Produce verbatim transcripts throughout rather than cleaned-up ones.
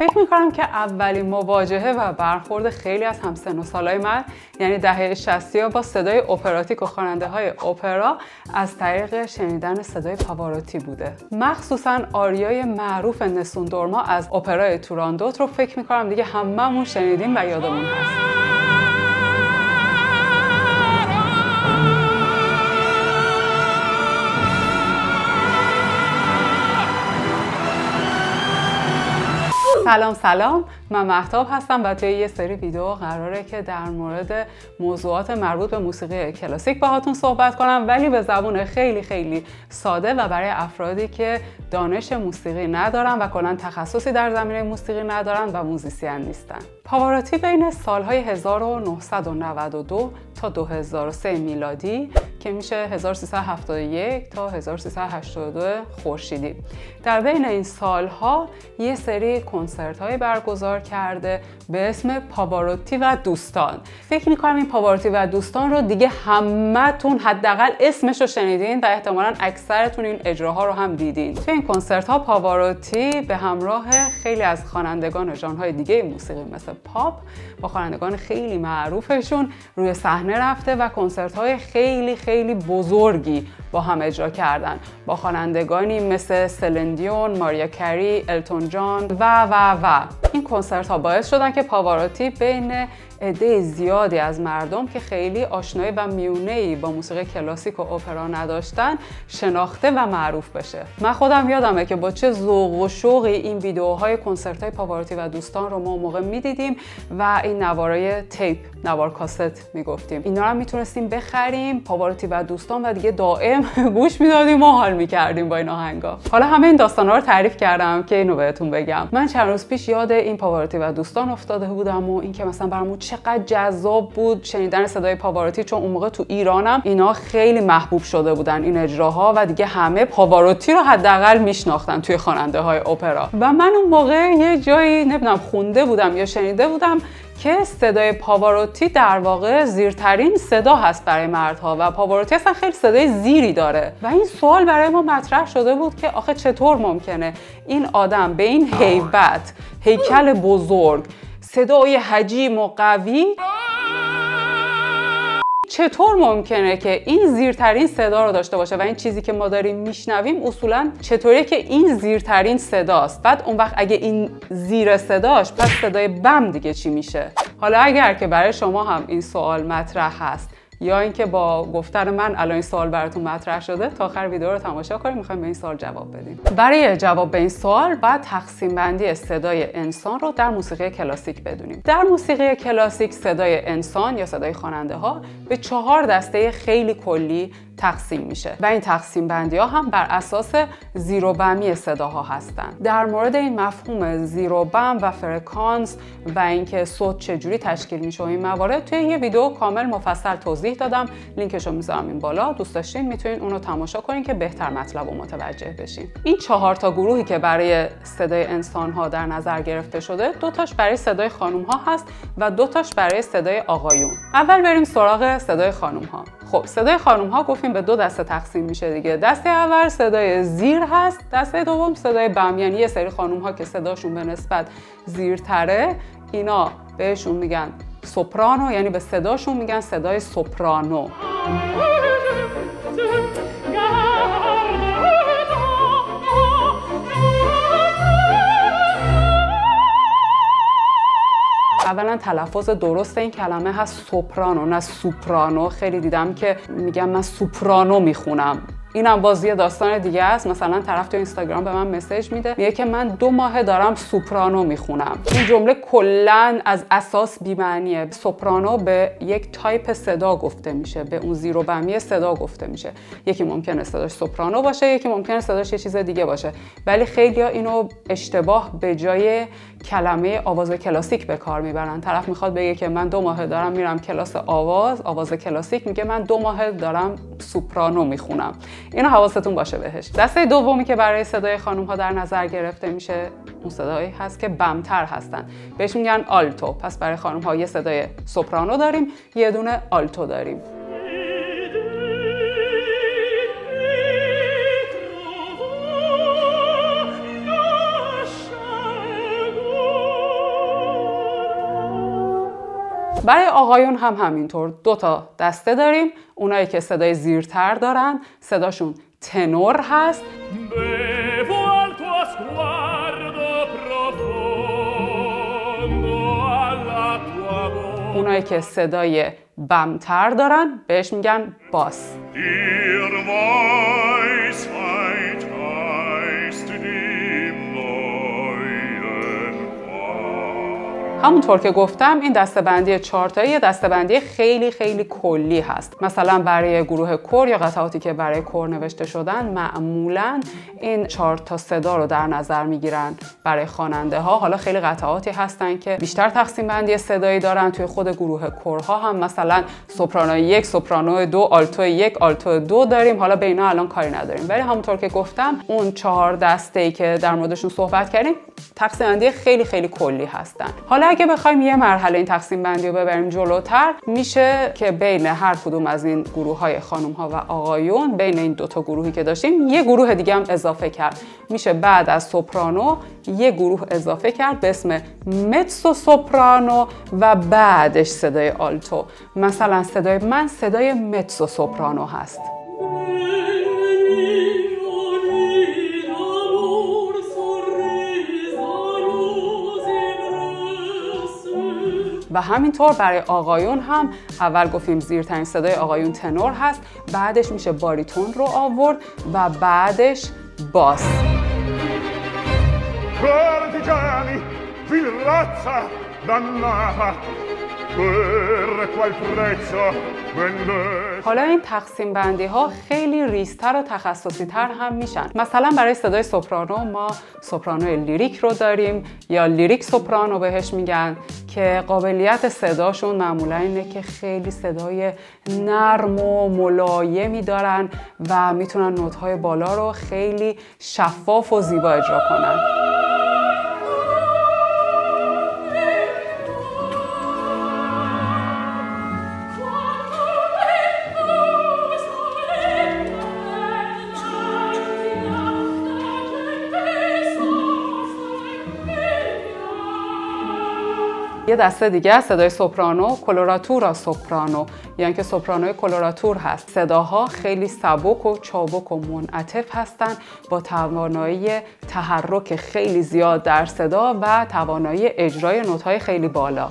فکر میکنم که اولین مواجهه و برخورد خیلی از همسن و سالای من یعنی دهه شصت ها با صدای اپراتیک و خواننده های اپرا از طریق شنیدن صدای پاواروتی بوده. مخصوصا آریای معروف نسون دورما از اپرای توراندوت رو فکر میکنم دیگه هممون شنیدیم و یادمون هست. سلام سلام، من مهتاب هستم و توی یه سری ویدیو قراره که در مورد موضوعات مربوط به موسیقی کلاسیک باهاتون صحبت کنم، ولی به زبون خیلی خیلی ساده و برای افرادی که دانش موسیقی ندارن و کلاً تخصصی در زمینه موسیقی ندارن و موزیسین نیستن. پاواروتی بین سالهای هزار و نهصد و نود و دو تا دو هزار و سه میلادی که میشه هزار و سیصد و هفتاد و یک تا هزار و سیصد و هشتاد و دو خورشیدی، در بین این سالها یه سری کنسرت های برگزار کرده به اسم پاواروتی و دوستان. فکر میکنم این پاواروتی و دوستان رو دیگه همتون حداقل اسمش رو شنیدین و احتمالاً اکثرتون این اجراها رو هم دیدین. توی این کنسرت ها پاواروتی به همراه خیلی از خوانندگان ژانرهای دیگه موسیقی مثل پاپ با خوانندگان خیلی معروفشون روی صحنه رفته و کنسرت های خیلی خیلی بزرگی با هم اجرا کردن با خوانندگانی مثل سلین دیون، ماریا کری، التون جان و و و این کنسرت ها باعث شدن که پاواروتی بین عده زیادی از مردم که خیلی آشنایی و میونه‌ای با موسیقی کلاسیک و اپرا نداشتن شناخته و معروف بشه. من خودم یادمه که با چه ذوق و شوقی این ویدیوهای کنسرت‌های پاواروتی و دوستان رو ما موقع می‌دیدیم و این نوارای تیپ، نوار کاست میگفتیم. اینا رو میتونستیم بخریم، پاواروتی و دوستان، و دیگه دائم گوش میدادیم و حال میکردیم با این آهنگا. حالا همه این داستانا رو تعریف کردم که اینو بهتون بگم. من چند روز پیش یاد این پاواروتی و دوستان افتاده بودم و اینکه مثلا برامون چقدر جذاب بود شنیدن صدای پاواروتی، چون اون موقع تو ایرانم اینا خیلی محبوب شده بودن این اجراها و دیگه همه پاواروتی رو حداقل میشناختن توی خواننده های اپرا. و من اون موقع یه جایی نمیدونم خونده بودم یا شنیده بودم که صدای پاواروتی در واقع زیرترین صدا هست برای مردها و پاواروتی اصلا خیلی صدای زیری داره و این سوال برای ما مطرح شده بود که آخه چطور ممکنه این آدم به این هیبت، هیکل بزرگ، صدای حجیم و قوی، چطور ممکنه که این زیرترین صدا رو داشته باشه و این چیزی که ما داریم میشنویم اصولا چطوریه که این زیرترین صداست؟ بعد اون وقت اگه این زیر صداش، پس صدای بم دیگه چی میشه؟ حالا اگر که برای شما هم این سوال مطرح هست یا اینکه با گفتن من الان این سوال براتون مطرح شده، تا آخر ویدیو رو تماشا کنید، میخوایم به این سوال جواب بدیم. برای جواب به این سوال باید تقسیم بندی صدای انسان رو در موسیقی کلاسیک بدونیم. در موسیقی کلاسیک صدای انسان یا صدای خواننده ها به چهار دسته خیلی کلی تقسیم میشه و این تقسیم بندی ها هم بر اساس زیر و بمی صداها هستن. در مورد این مفهوم زیر و بم و فرکانس و اینکه صوت چجوری تشکیل میشه و این موارد توی یه ویدیو کامل مفصل توضیح دادم، لینکش رو میذارم این بالا، دوست داشتین میتونین اونو تماشا کنین که بهتر مطلب رو متوجه بشین. این چهار تا گروهی که برای صدای انسان ها در نظر گرفته شده، دو تاش برای صدای خانم ها هست و دو تاش برای صدای آقایون. اول بریم سراغ صدای خانم ها. خب صدای خانم ها گفتیم به دو دسته تقسیم میشه دیگه. دسته اول صدای زیر هست، دسته دوم صدای بم، یعنی یه سری خانم ها که صداشون به نسبت زیرتره اینا بهشون میگن سوپرانو، یعنی به صداشون میگن صدای سوپرانو. اولا تلفظ درست این کلمه هست سوپرانو نه سوپرانو. خیلی دیدم که میگم من سوپرانو میخونم. اینم باز یه داستان دیگه است. مثلا طرف تو اینستاگرام به من مسیج میده میگه که من دو ماه دارم سوپرانو میخونم. این جمله کلاً از اساس بی‌معنیه. سوپرانو به یک تایپ صدا گفته میشه، به اون زیر و بمی صدا گفته میشه. یکی ممکنه صداش سوپرانو باشه، یکی ممکنه صداش یه چیز دیگه باشه، ولی خیلی‌ها اینو اشتباه به جای کلمه آواز کلاسیک به کار میبرن. طرف میخواد بگه که من دو ماه دارم میرم کلاس آواز، آواز کلاسیک، میگه من دو ماه دارم سوپرانو میخونم. اینو حواستون باشه بهش. دسته دومی که برای صدای خانم ها در نظر گرفته میشه اون صدایی هست که بمتر هستن، بهش میگن آلتو. پس برای خانم ها یه صدای سوپرانو داریم، یه دونه آلتو داریم. برای آقایون هم همینطور دو تا دسته داریم. اونایی که صدای زیرتر دارن صداشون تنور هست. اونایی که صدای بمتر دارن بهش میگن باس. همونطور که گفتم این دسته‌بندی چهارتایی دسته‌بندی خیلی خیلی کلی هست. مثلا برای گروه کور یا قطعاتی که برای کور نوشته شدن معمولاً این چهار تا صدا رو در نظر میگیرن برای خواننده ها. حالا خیلی قطعاتی هستن که بیشتر تقسیم بندی صدایی دارن. توی خود گروه کورها هم مثلا سوپرانو یک، سوپرانو دو، آلتو یک، آلتو دو داریم. حالا به اینا الان کاری نداریم. ولی همونطور که گفتم اون چهار دسته‌ای که در موردشون صحبت کردیم تقسیم بندی خیلی خیلی کلی هستن. حالا اگه بخوایم یه مرحله این تقسیم بندی رو ببریم جلوتر، میشه که بین هر کدوم از این گروه های خانم ها و آقایون، بین این دوتا گروهی که داشتیم یه گروه دیگه هم اضافه کرد. میشه بعد از سوپرانو یه گروه اضافه کرد به اسم متسو سوپرانو و بعدش صدای آلتو. مثلا صدای من صدای متسو سوپرانو هست. و همینطور برای آقایون هم اول گفتیم زیرترین صدای آقایون تنور هست، بعدش میشه باریتون رو آورد و بعدش باس. حالا این تقسیم بندی ها خیلی ریزتر و تخصصی تر هم میشن. مثلا برای صدای سوپرانو ما سوپرانو لیریک رو داریم یا لیریک سوپرانو بهش میگن که قابلیت صداشون معمولا اینه که خیلی صدای نرم و ملایمی دارن و میتونن نوت‌های بالا رو خیلی شفاف و زیبا اجرا کنن. یه دسته دیگه صدای سوپرانو کلوراتورا سوپرانو، یعنی که سوپرانوی کلوراتور هست. صداها خیلی سبک و چابک و منعطف هستن با توانایی تحرک خیلی زیاد در صدا و توانایی اجرای نوت‌های خیلی بالا.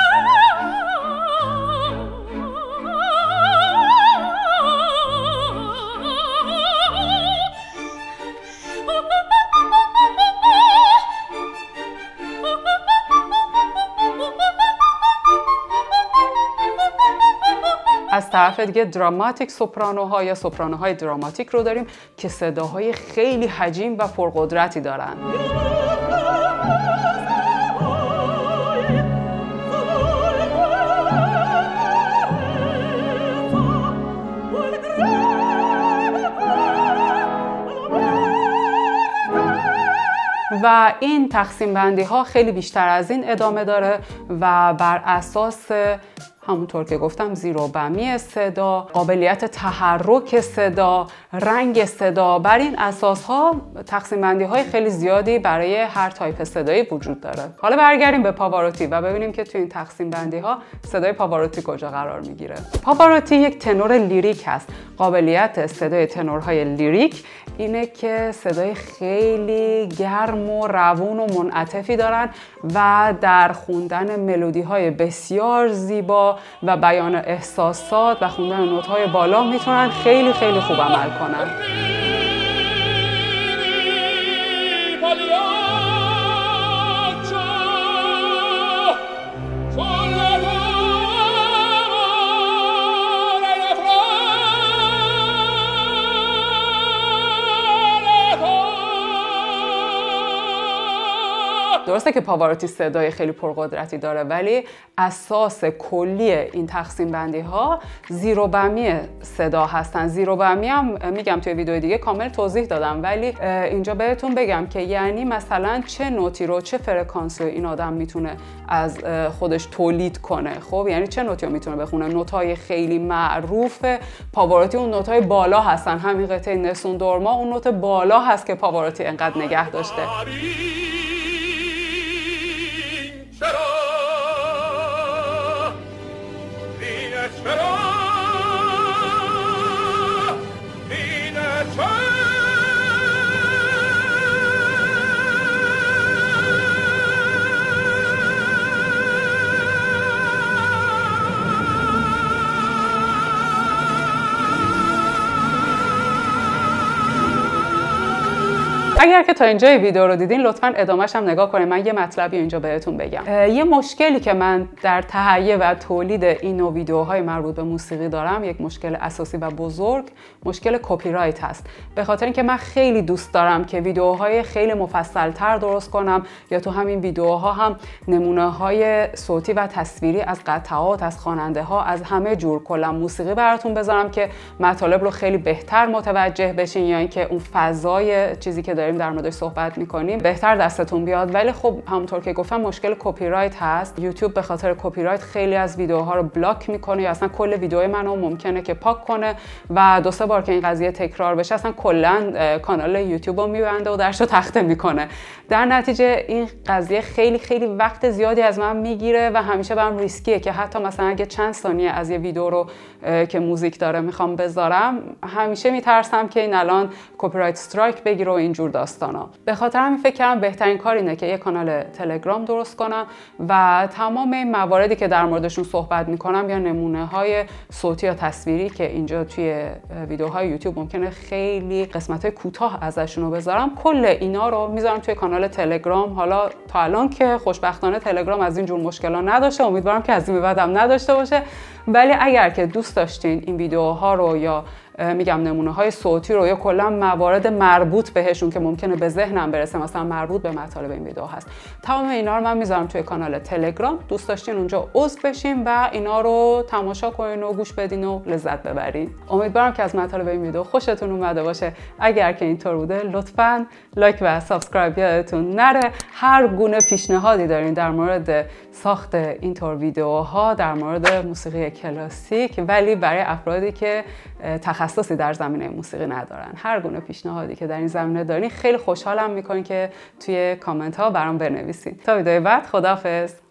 از طرف دیگه دراماتیک سوپرانوها یا سوپرانوهای دراماتیک رو داریم که صداهای خیلی حجیم و پرقدرتی دارن. و این تقسیم بندی ها خیلی بیشتر از این ادامه داره و بر اساس همونطور که گفتم زیر و بمی صدا، قابلیت تحرک صدا، رنگ صدا، بر این اساس ها تقسیم بندی های خیلی زیادی برای هر تایپ صدایی وجود داره. حالا برگردیم به پاواروتی و ببینیم که تو این تقسیم بندی ها صدای پاواروتی کجا قرار میگیره. پاواروتی یک تنور لیریک هست. قابلیت صدای تنورهای لیریک اینه که صدای خیلی گرم و روون و منعطفی دارن و در خوندن ملودی های بسیار زیبا و بیان احساسات و خوندن نوت‌های بالا میتونن خیلی خیلی خوب عمل کنن. درسته که پاواروتی صدای خیلی پرقدرتی داره ولی اساس کلی این تقسیم بندی ها زیر و بمی صدا هستن. زیر و بمی هم میگم توی ویدیو دیگه کامل توضیح دادم ولی اینجا بهتون بگم که یعنی مثلا چه نوتی رو چه فرکانسی رو این آدم میتونه از خودش تولید کنه. خب یعنی چه نوتی رو میتونه بخونه. نوت‌های خیلی معروف پاواروتی اون نوت‌های بالا هستن. همین قطعه نسون دورما اون نوت بالا هست که پاواروتی انقدر نگه داشته. اگر که تا اینجای ویدیو رو دیدین لطفاً ادامه‌ش هم نگاه کنید. من یه مطلبی اینجا بهتون بگم. یه مشکلی که من در تهیه و تولید این نوع ویدیوهای مربوط به موسیقی دارم، یک مشکل اساسی و بزرگ، مشکل کپی رایت هست. به خاطر اینکه من خیلی دوست دارم که ویدیوهای خیلی مفصل‌تر درست کنم یا تو همین ویدیوها هم نمونه‌های صوتی و تصویری از قطعات، از خواننده‌ها، از همه جور کلا موسیقی براتون بذارم که مطالب رو خیلی بهتر متوجه بشین یا اینکه اون فضای چیزی که داریم در موردش صحبت می‌کنیم بهتر دستتون بیاد. ولی خب همونطور که گفتم مشکل کپی رایت هست. یوتیوب به خاطر کپی رایت خیلی از ویدیوها رو بلاک می‌کنه یا اصلا کل ویدیوهای منو ممکنه که پاک کنه و دو سه بار که این قضیه تکرار بشه اصلا کلا کانال یوتیوب رو میبنده و درشو تخته میکنه. در نتیجه این قضیه خیلی خیلی وقت زیادی از من میگیره و همیشه برام ریسکیه که حتی مثلا اگه چند ثانیه از یه ویدیو رو که موزیک داره میخوام بذارم همیشه میترسم که این الان کپی رایت استرایک بگیره و اینجور داستانا. به خاطر همین فکر کردم بهترین کار اینه که یه کانال تلگرام درست کنم و تمام این مواردی که در موردشون صحبت میکنم یا نمونه های صوتی یا تصویری که اینجا توی ویدیوهای یوتیوب ممکنه خیلی قسمت‌های کوتاه ازشون رو بذارم، کل اینا رو میذارم توی کانال تلگرام. حالا تا الان که خوشبختانه تلگرام از این جور مشکلا نداشته، امیدوارم که از این به بعدم نداشته باشه. ولی اگر که دوست داشتین این ویدیوها رو یا میگم نمونه های صوتی رو یا کلا موارد مربوط بهشون که ممکنه به ذهنم برسه مثلا مربوط به مطالب این ویدیو هست، تمام اینا رو من میذارم توی کانال تلگرام. دوست داشتین اونجا عضو بشین و اینا رو تماشا کنین و گوش بدین و لذت ببرین. امیدوارم که از مطالب این ویدیو خوشتون اومده باشه. اگر که اینطور بوده لطفاً لایک و سابسکرایب یادتون نره. هر گونه پیشنهادی دارین در مورد ساخت اینطور ویدیوها در مورد موسیقی کلاسیک ولی برای افرادی که تخصصی در زمینه موسیقی ندارن، هر گونه پیشنهادی که در این زمینه دارین خیلی خوشحالم میکنین که توی کامنت ها برام بنویسین. تا ویدیو بعد، خداحافظ.